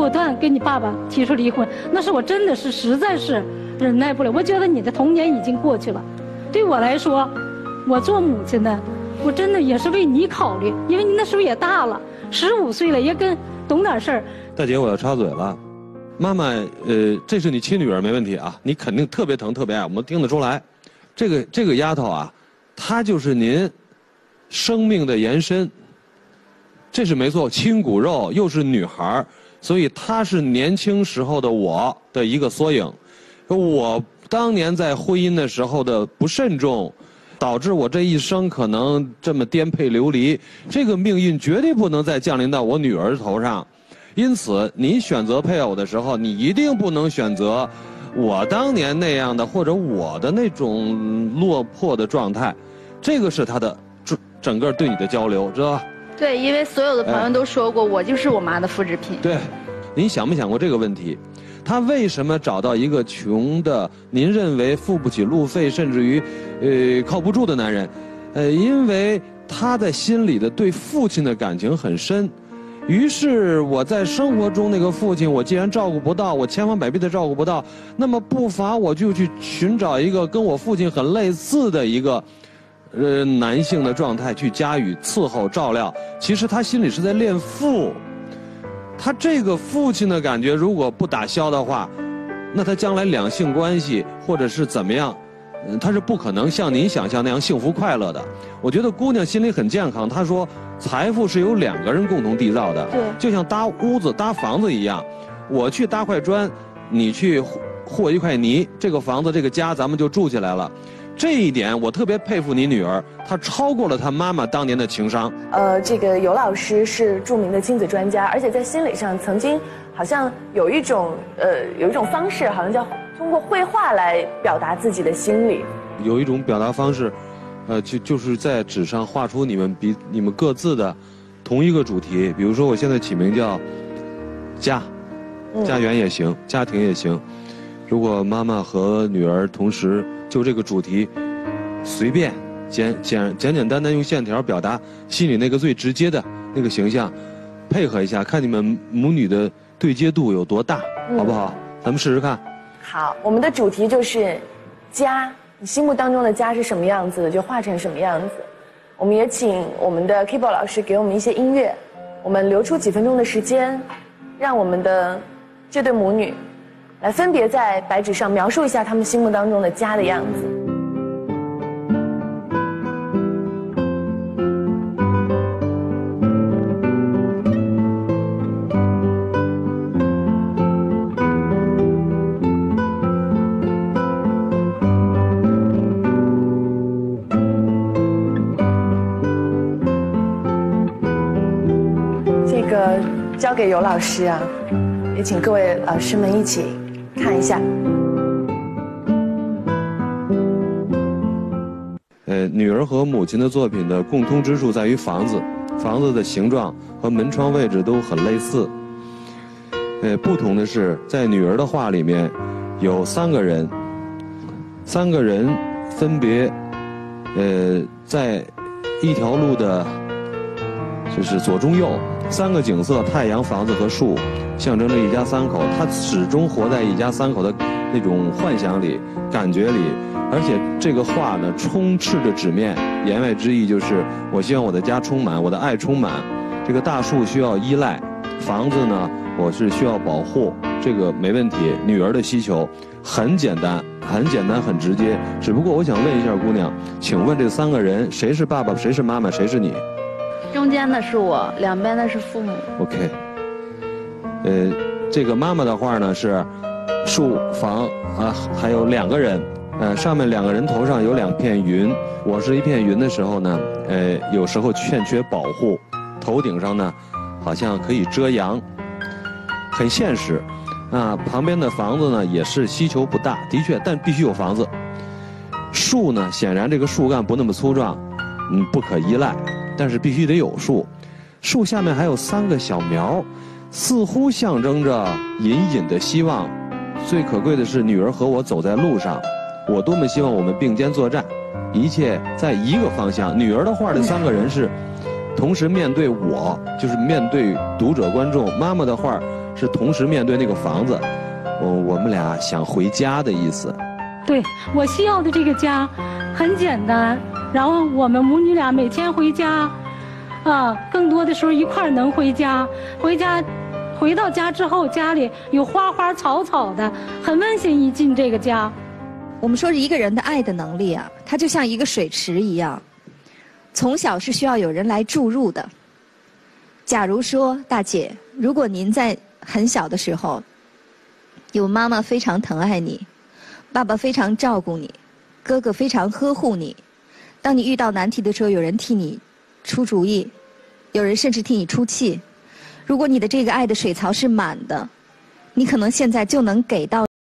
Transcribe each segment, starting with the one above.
果断跟你爸爸提出离婚，那是我真的是实在是忍耐不了。我觉得你的童年已经过去了，对我来说，我做母亲的，我真的也是为你考虑，因为你那时候也大了，15岁了，也跟懂点事儿。 大姐，我要插嘴了，妈妈，这是你亲女儿没问题啊，你肯定特别疼特别爱，我们听得出来。这个丫头啊，她就是您生命的延伸，这是没错，亲骨肉又是女孩，所以她是年轻时候的我的一个缩影。我当年在婚姻的时候的不慎重，导致我这一生可能这么颠沛流离，这个命运绝对不能再降临到我女儿头上。因此，你选择配偶的时候，你一定不能选择我当年那样的，或者我的那种落魄的状态。这个是他的整个对你的交流，知道吧？ 对，因为所有的朋友都说过，我就是我妈的复制品。 对，您想没想过这个问题？他为什么找到一个穷的，您认为付不起路费，甚至于靠不住的男人？因为他在心里的对父亲的感情很深。于是我在生活中那个父亲，我既然照顾不到，我千方百计的照顾不到，那么不妨我就去寻找一个跟我父亲很类似的一个男性的状态去加以伺候照料。其实他心里是在恋父，他这个父亲的感觉如果不打消的话，那他将来两性关系或者是怎么样，他是不可能像您想象那样幸福快乐的。我觉得姑娘心里很健康，她说财富是由2个人共同缔造的， 对， 就像搭屋子搭房子一样，我去搭块砖，你去和一块泥，这个房子这个家咱们就住起来了。这一点我特别佩服你女儿，她超过了她妈妈当年的情商。 这个尤老师是著名的亲子专家，而且在心理上曾经好像有一种方式，好像叫通过绘画来表达自己的心理。 有一种表达方式，就是在纸上画出你们各自的同一个主题。比如说我现在起名叫家，家园也行，家庭也行。如果妈妈和女儿同时就这个主题，随便简单用线条表达心里那个最直接的那个形象，配合一下，看你们母女的对接度有多大，好不好？咱们试试看。 好，我们的主题就是家，你心目当中的家是什么样子的，就画成什么样子。我们也请我们的 keyboard 老师给我们一些音乐，我们留出几分钟的时间，让我们的这对母女来分别在白纸上描述一下他们心目当中的家的样子。这个交给尤老师啊，也请各位老师们一起看一下。 女儿和母亲的作品的共通之处在于房子的形状和门窗位置都很类似。不同的是，在女儿的画里面有3个人分别在一条路的，就是左中右3个景色，太阳、房子和树，象征着一家3口。他始终活在一家3口的那种幻想里、感觉里，而且这个画呢充斥着纸面，言外之意就是我希望我的家充满，我的爱充满。这个大树需要依赖，房子呢我是需要保护，这个没问题。女儿的需求很简单，很直接。只不过我想问一下姑娘，请问这3个人谁是爸爸，谁是妈妈，谁是你？ 中间的是我，两边的是父母。 OK， 这个妈妈的画呢是树房啊，还有2个人，上面2个人头上有2片云。我是一片云的时候呢，有时候欠缺保护，头顶上呢好像可以遮阳，很现实。旁边的房子呢也是需求不大，的确，但必须有房子。树呢，显然这个树干不那么粗壮，不可依赖。但是必须得有树，树下面还有3个小苗，似乎象征着隐隐的希望。最可贵的是，女儿和我走在路上，我多么希望我们并肩作战，一切在一个方向。女儿的画的3个人是同时面对我，就是面对读者观众；妈妈的画是同时面对那个房子，我们俩想回家的意思。 对，我需要的这个家很简单，然后我们母女俩每天回家，更多的时候一块儿能回家。回到家之后，家里有花花草草的，很温馨。一进这个家， 我们说是一个人的爱的能力啊，它就像一个水池一样，从小是需要有人来注入的。假如说大姐，如果您在很小的时候，有妈妈非常疼爱你，爸爸非常照顾你，哥哥非常呵护你，当你遇到难题的时候，有人替你出主意，有人甚至替你出气。如果你的这个爱的水槽是满的，你可能现在就能给到。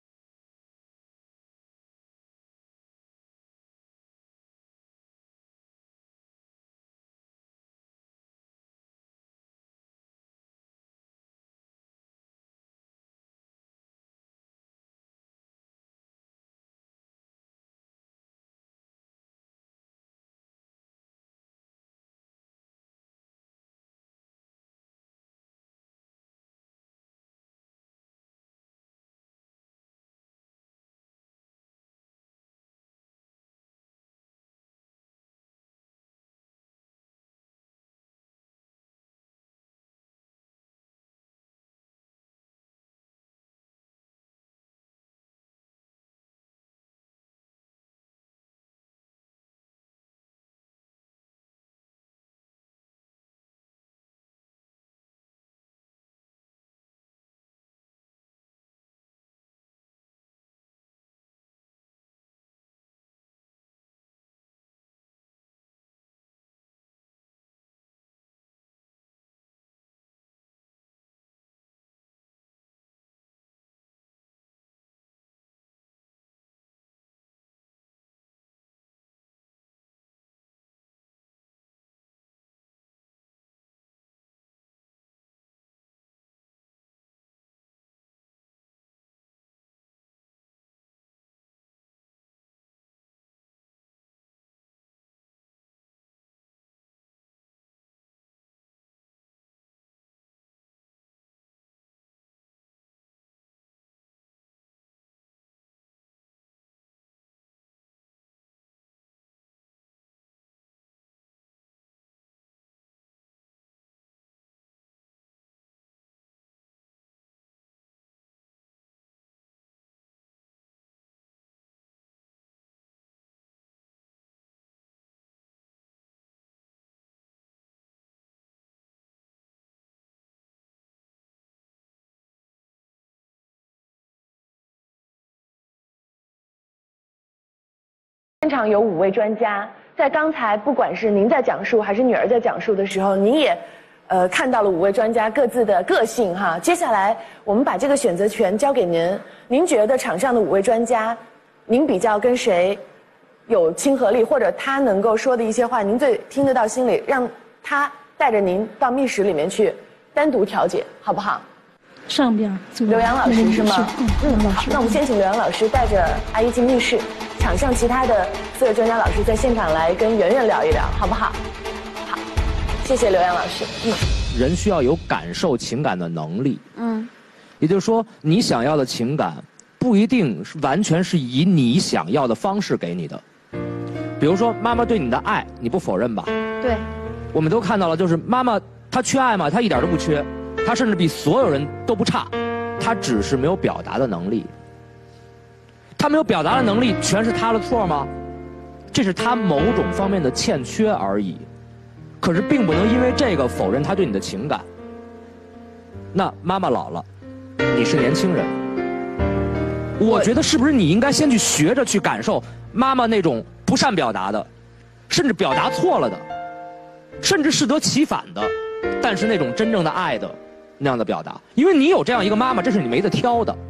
现场有5位专家，在刚才不管是您在讲述还是女儿在讲述的时候，您也看到了5位专家各自的个性哈。接下来我们把这个选择权交给您，您觉得场上的5位专家，您比较跟谁有亲和力，或者他能够说的一些话，您最听得到心里，让他带着您到密室里面去单独调解，好不好？ 上边刘洋老师是吗？ 老师。 那我们先请刘洋老师带着阿姨进密室，场上其他的4位专家老师在现场来跟圆圆聊一聊，好不好？好，谢谢刘洋老师。 人需要有感受情感的能力。也就是说，你想要的情感不一定完全是以你想要的方式给你的。比如说，妈妈对你的爱，你不否认吧？ 对。 我们都看到了，就是妈妈她缺爱吗？她一点都不缺，她甚至比所有人都不差，她只是没有表达的能力。她没有表达的能力，全是她的错吗？这是她某种方面的欠缺而已。可是并不能因为这个否认她对你的情感。那妈妈老了，你是年轻人，我觉得是不是你应该先去学着去感受妈妈那种不善表达的，甚至表达错了的，甚至适得其反的，但是那种真正的爱的那样的表达，因为你有这样一个妈妈，这是你没得挑的。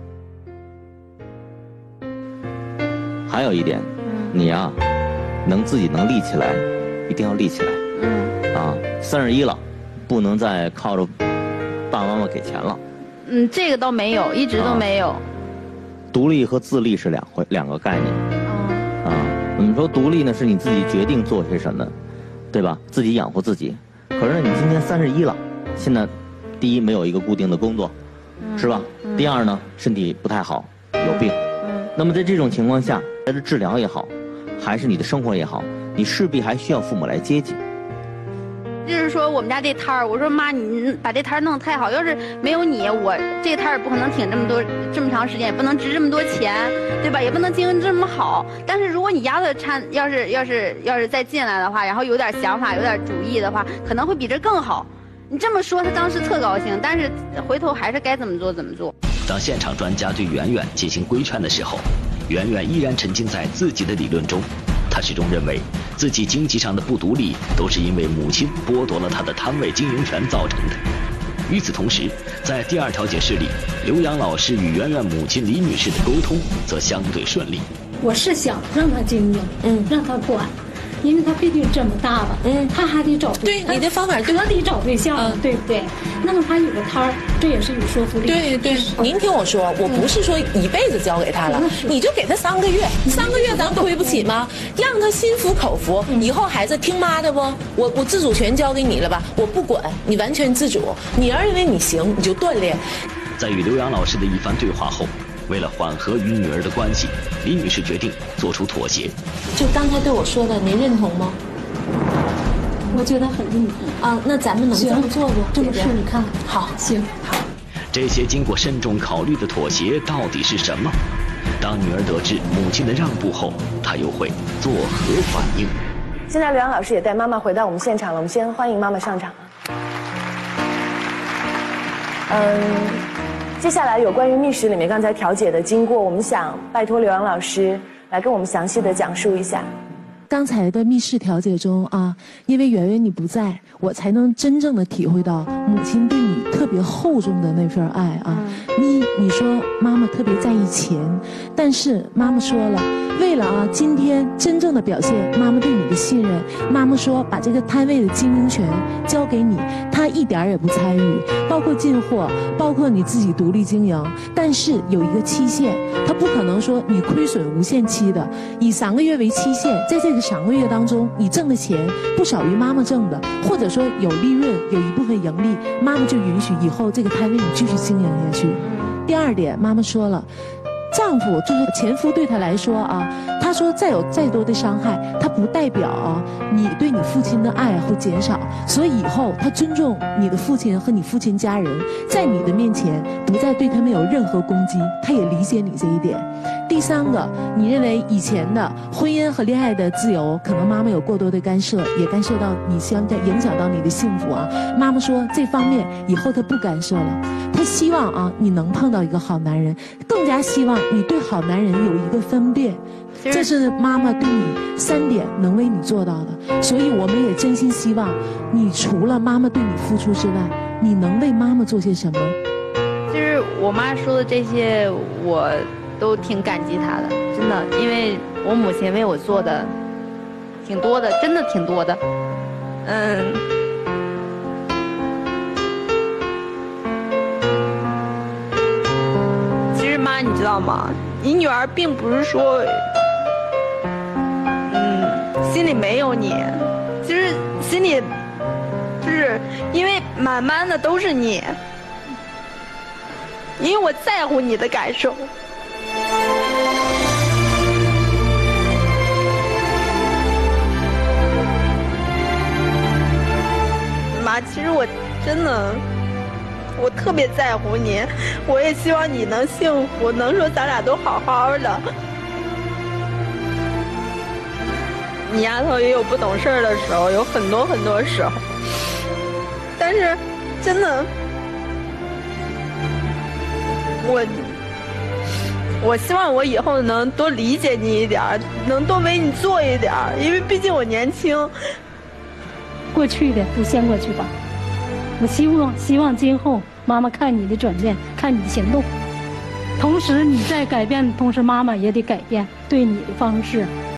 还有一点，你呀，自己能立起来，一定要立起来。31了，不能再靠着爸爸妈妈给钱了。 这个倒没有，一直都没有。 独立和自立是两个概念。我们说独立呢，是你自己决定做些什么，对吧？自己养活自己。可是你今年31了，现在第一没有一个固定的工作， 是吧？第二呢，身体不太好，有病。那么在这种情况下，还是治疗也好，还是你的生活也好，你势必还需要父母来接济。 就是说我们家这摊儿，我说妈，你把这摊儿弄得太好，要是没有你，我这个摊儿也不可能挺这么长时间，也不能值这么多钱，对吧？也不能经营这么好。但是如果你丫头要是再进来的话，然后有点想法，有点主意的话，可能会比这更好。你这么说，他当时特高兴，但是回头还是该怎么做怎么做。 当现场专家对圆圆进行规劝的时候，圆圆依然沉浸在自己的理论中。他始终认为自己经济上的不独立都是因为母亲剥夺了他的摊位经营权造成的。与此同时，在第二调解室里，刘洋老师与圆圆母亲李女士的沟通则相对顺利。 我是想让他经营，让他管，因为他毕竟这么大了，他还得找对你的方法可得找对象，对不对？那么他有个摊儿，这也是有说服力。 对，您听我说，我不是说一辈子交给他了，你就给他3个月，3个月咱亏不起吗？让他心服口服，以后孩子听妈的不？我自主权交给你了吧？我不管，你完全自主。你要认为你行，你就锻炼。 在与刘洋老师的一番对话后，为了缓和与女儿的关系，李女士决定做出妥协。 就刚才对我说的，您认同吗？ 我觉得很认同啊，那咱们能这么做不？ 这么试试看。 好， 行， 好。 这些经过慎重考虑的妥协到底是什么？当女儿得知母亲的让步后，她又会作何反应？ 现在刘洋老师也带妈妈回到我们现场了，我们先欢迎妈妈上场。接下来有关于密室里面刚才调解的经过，我们想拜托刘洋老师来跟我们详细的讲述一下。 刚才的密室调解中啊，因为圆圆你不在，我才能真正的体会到母亲对你特别厚重的那份爱啊。你说妈妈特别在意钱，但是妈妈说了，为了今天真正的表现妈妈对你的信任，妈妈说把这个摊位的经营权交给你，她一点也不参与，包括进货，包括你自己独立经营，但是有一个期限，她不可能说你亏损无限期的，以3个月为期限，在这个3个月当中，你挣的钱不少于妈妈挣的，或者说有利润，有一部分盈利，妈妈就允许以后这个摊位你继续经营下去。第二点，妈妈说了，丈夫就是前夫对她来说啊，她说再有再多的伤害，她不代表你对你父亲的爱会减少，所以以后她尊重你的父亲和你父亲家人，在你的面前不再对他们有任何攻击，她也理解你这一点。第3个，你认为以前的婚姻和恋爱的自由，可能妈妈有过多的干涉，也干涉到你，影响到你的幸福啊。妈妈说这方面以后她不干涉了，她希望你能碰到一个好男人，更加希望你对好男人有一个分辨。这是妈妈对你3点能为你做到的，所以我们也真心希望你除了妈妈对你付出之外，你能为妈妈做些什么。 就是我妈说的这些，我都挺感激她的，真的，因为我母亲为我做的挺多的，真的挺多的。 其实妈，你知道吗？你女儿并不是说，心里没有你，其实心里就是因为满满的都是你，因为我在乎你的感受。妈，其实我真的，我特别在乎你，我也希望你能幸福，能说咱俩都好好的。你丫头也有不懂事儿的时候，有很多很多时候，但是真的，我希望我以后能多理解你一点，能多为你做一点，因为毕竟我年轻。 过去的就先过去吧，我希望今后妈妈看你的转变，看你的行动，同时你在改变的同时，妈妈也得改变对你的方式。